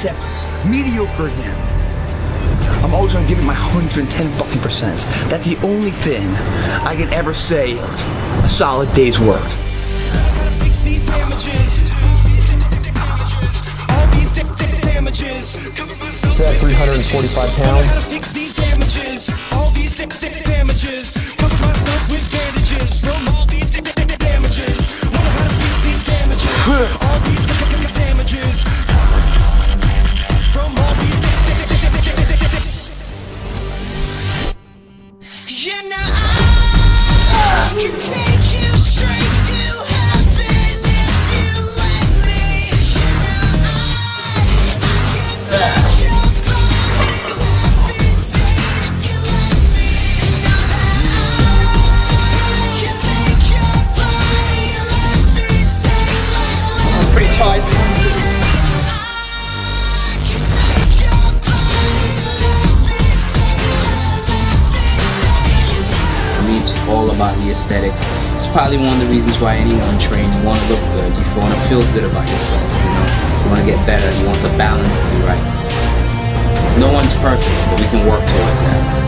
accept mediocre again. I'm always gonna give it my 110 fucking percent. That's the only thing I can ever say a solid day's work. Set 345 pounds. Yeah, now I can take you straight to heaven if you let me. I can make your body levitate if you let me. I can make your body levitate. I'm pretty tired. It's all about the aesthetics. It's probably one of the reasons why anyone training, you want to look good, you want to feel good about yourself, you know? You want to get better, you want the balance to be right. No one's perfect, but we can work towards that.